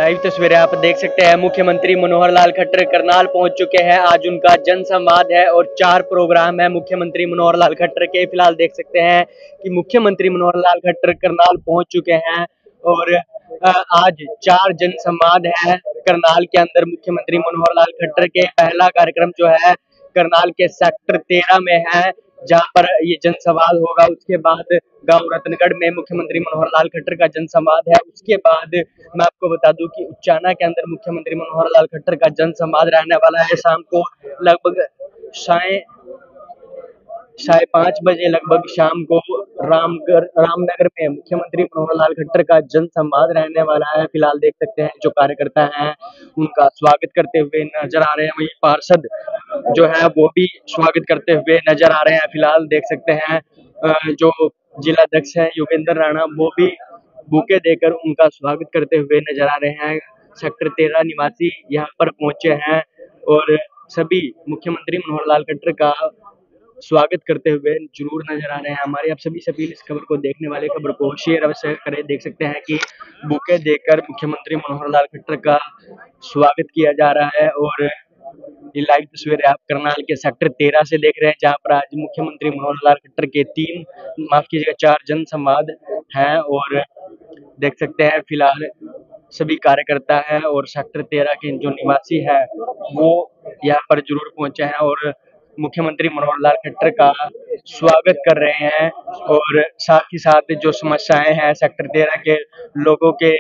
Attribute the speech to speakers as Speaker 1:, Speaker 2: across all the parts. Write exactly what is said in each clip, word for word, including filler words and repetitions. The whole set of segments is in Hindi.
Speaker 1: लाइव तस्वीरें आप देख सकते हैं। मुख्यमंत्री मनोहर लाल खट्टर करनाल पहुंच चुके हैं। आज उनका जन संवाद है और चार प्रोग्राम है मुख्यमंत्री मनोहर लाल खट्टर के। फिलहाल देख सकते हैं कि मुख्यमंत्री मनोहर लाल खट्टर करनाल पहुंच चुके हैं और आज चार जन संवाद है करनाल के अंदर। मुख्यमंत्री मनोहर लाल खट्टर के पहला कार्यक्रम जो है करनाल के सेक्टर तेरह में है, जहां पर ये जनसंवाद होगा। उसके बाद गांव रतनगढ़ में मुख्यमंत्री मनोहर लाल खट्टर का जनसंवाद है। उसके बाद मैं आपको बता दूं कि उचाना के अंदर मुख्यमंत्री मनोहर लाल खट्टर का जनसंवाद रहने वाला है। शाम को लगभग साढ़े साढ़े पाँच बजे लगभग शाम को रामगढ़ रामनगर में मुख्यमंत्री मनोहर लाल खट्टर का जनसंवाद रहने वाला है। फिलहाल देख सकते हैं जो कार्यकर्ता हैं उनका स्वागत करते हुए नजर आ रहे हैं। वही पार्षद जो है वो भी स्वागत करते हुए नजर आ रहे हैं। फिलहाल देख सकते हैं जो जिला अध्यक्ष है योगेंद्र राणा, वो भी बुके देकर उनका स्वागत करते हुए नजर आ रहे हैं। सेक्टर तेरह निवासी यहाँ पर पहुंचे हैं और सभी मुख्यमंत्री मनोहर लाल खट्टर का स्वागत करते हुए जरूर नजर आ रहे हैं। हमारे आप सभी से अपील, इस खबर को देखने वाले खबर को शेयर अवश्य करें। देख सकते हैं कि बुके देकर मुख्यमंत्री मनोहर लाल खट्टर का स्वागत किया जा रहा है और ये लाइव तस्वीरें आप करनाल के सेक्टर तेरह से देख रहे हैं, जहां पर आज मुख्यमंत्री मनोहर लाल खट्टर के तीन माफ कीजिएगा चार जन संवाद हैं। और देख सकते हैं फिलहाल सभी कार्यकर्ता है और सेक्टर तेरह के जो निवासी है वो यहाँ पर जरूर पहुंचे हैं और मुख्यमंत्री मनोहर लाल खट्टर का स्वागत कर रहे हैं। और साथ ही साथ जो समस्याएं हैं सेक्टर तेरह के लोगों के,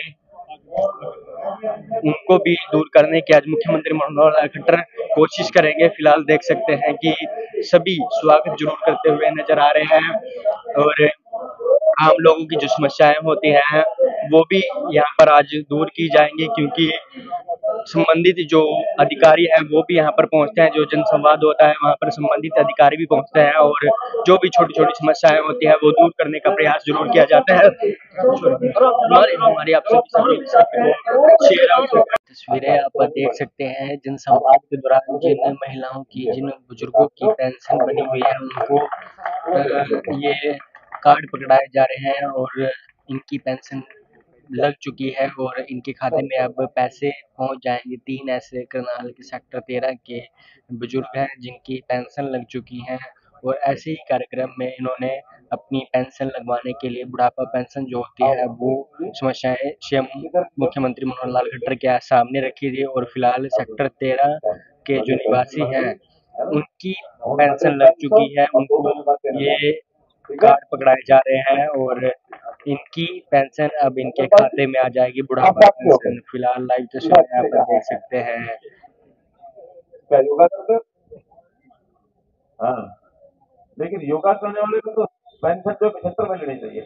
Speaker 1: उनको भी दूर करने की आज मुख्यमंत्री मनोहर लाल खट्टर कोशिश करेंगे। फिलहाल देख सकते हैं कि सभी स्वागत जरूर करते हुए नजर आ रहे हैं और आम लोगों की जो समस्याएं होती हैं वो भी यहाँ पर आज दूर की जाएंगी, क्योंकि संबंधित जो अधिकारी है वो भी यहाँ पर पहुँचते हैं। जो जनसंवाद होता है वहाँ पर संबंधित अधिकारी भी पहुँचते हैं और जो भी छोटी छोटी समस्याएं होती है वो दूर करने का प्रयास जरूर किया जाता है। हमारी आप सभी तस्वीरें आप देख सकते हैं जनसंवाद के दौरान जिन महिलाओं की, जिन बुजुर्गों की पेंशन बनी हुई है उनको ये कार्ड पकड़ाए जा रहे हैं और इनकी पेंशन लग चुकी है और इनके खाते में अब पैसे पहुंच जाएंगे। तीन ऐसे करनाल के सेक्टर तेरह के बुजुर्ग हैं जिनकी पेंशन लग चुकी है और ऐसे ही कार्यक्रम में इन्होंने अपनी पेंशन लगवाने के लिए बुढ़ापा पेंशन जो होती है वो समस्याएं सीएम मुख्यमंत्री मनोहर लाल खट्टर के सामने रखी थी। और फिलहाल सेक्टर तेरह के जो निवासी हैं उनकी पेंशन लग चुकी है, उनको ये कार्ड पकड़ाए जा रहे हैं और इनकी पेंशन अब इनके खाते में आ जाएगी, बुढ़ापा पेंशन। फिलहाल लाइव तस्वीरें आप देख सकते हैं।
Speaker 2: योगा करते हाँ, लेकिन योगा करने वाले को तो पेंशन जो पचहत्तर में लेनी चाहिए।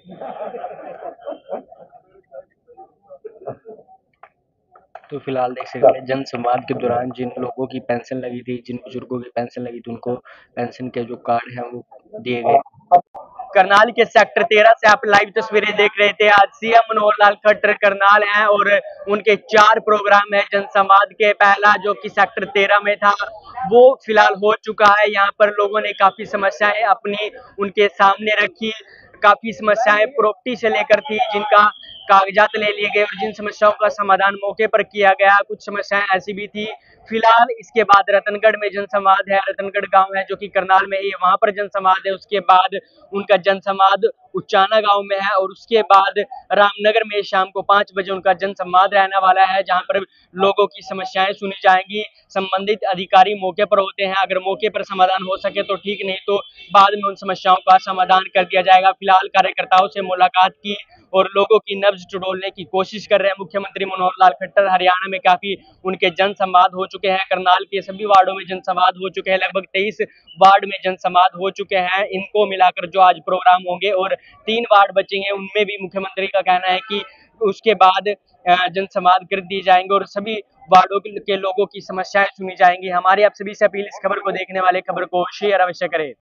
Speaker 1: तो फिलहाल देख सकते हैं जनसंवाद के दौरान जिन लोगों की पेंशन लगी थी, जिन बुजुर्गों की पेंशन लगी थी, उनको पेंशन के जो कार्ड हैं वो दिए गए। करनाल के सेक्टर तेरह से आप लाइव तस्वीरें देख रहे थे। आज सीएम मनोहर लाल खट्टर करनाल हैं और उनके चार प्रोग्राम है जनसंवाद के। पहला जो कि सेक्टर तेरह में था वो फिलहाल हो चुका है। यहाँ पर लोगों ने काफी समस्याएं अपनी उनके सामने रखी, काफी समस्याएं प्रॉपर्टी से लेकर थी जिनका कागजात ले लिए गए और जिन समस्याओं का समाधान मौके पर किया गया। कुछ समस्याएं ऐसी भी थी। फिलहाल इसके बाद रतनगढ़ में जनसंवाद है, रतनगढ़ गांव है जो कि करनाल में ही, वहां पर जनसंवाद है। उसके बाद उनका जनसंवाद उचाना गांव में है और उसके बाद रामनगर में शाम को पांच बजे उनका जनसंवाद रहने वाला है, जहां पर लोगों की समस्याएं सुनी जाएंगी। संबंधित अधिकारी मौके पर होते हैं, अगर मौके पर समाधान हो सके तो ठीक, नहीं तो बाद में उन समस्याओं का समाधान कर दिया जाएगा। फिलहाल कार्यकर्ताओं से मुलाकात की और लोगों की नब्ज टटोलने की कोशिश कर रहे हैं मुख्यमंत्री मनोहर लाल खट्टर। हरियाणा में काफी उनके जनसंवाद हो चुके हैं, करनाल के सभी वार्डों में जनसंवाद हो चुके हैं, लगभग तेईस वार्ड में जनसंवाद हो चुके हैं। इनको मिलाकर जो आज प्रोग्राम होंगे और तीन वार्ड बचेंगे उनमें भी मुख्यमंत्री का कहना है कि उसके बाद जनसंवाद कर दिए जाएंगे और सभी वार्डों के लोगों की समस्याएं सुनी जाएंगी। हमारी आप सभी से अपील, इस खबर को देखने वाले खबर को शेयर अवश्य करें।